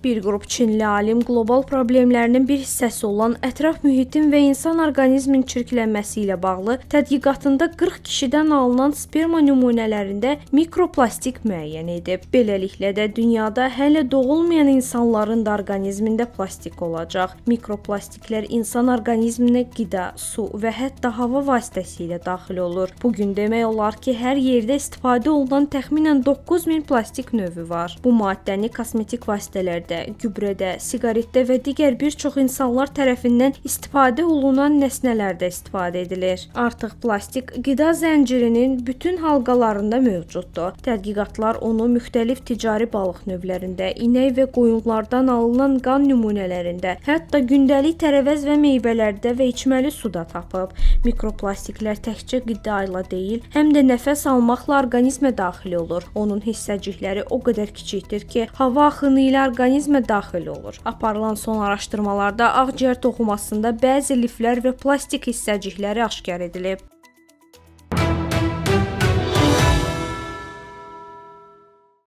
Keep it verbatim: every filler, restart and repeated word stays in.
Bir qrup Çinli alim qlobal problemlərinin bir hissəsi olan ətraf mühitin və insan orqanizminin çirklənməsi ilə bağlı tədqiqatında qırx kişidən alınan sperma nümunələrində mikroplastik müəyyən edib. Beləliklə də dünyada hələ doğulmayan insanların da orqanizmində plastik olacaq. Mikroplastiklər insan orqanizminə qida, su və hətta hava vasitəsilə daxil olur. Bugün demək olar ki, hər yerdə istifadə olunan təxminən doqquz min plastik növü var. Bu maddəni kosmetik vasitələrdə, gübrədə, siqaretdə və digər bir çox insanlar tərəfindən istifadə olunan nəsnələrdə istifadə edilir. Artıq plastik qida zəncirinin bütün halqalarında mövcuddur. Tədqiqatlar onu müxtəlif ticari balıq növlərində, inək və qoyunlardan alınan qan nümunələrində, hətta gündəlik tərəvəz və meyvələrdə və içməli suda tapıb. Mikroplastiklər təkcə qida ilə deyil, həm də nəfəs almaqla orqanizmə daxil olur. Onun hissəcikləri o qədər kiçikdir ki, hava axını ilə orqanizmə daxil olur. Aparılan son araşdırmalarda ağciyər toxumasında bəzi liflər və plastik hissəcikləri aşkar edilib.